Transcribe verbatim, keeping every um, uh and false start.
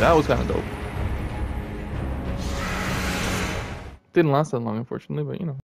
That was kind of dope. Didn't last that long, unfortunately, but you know.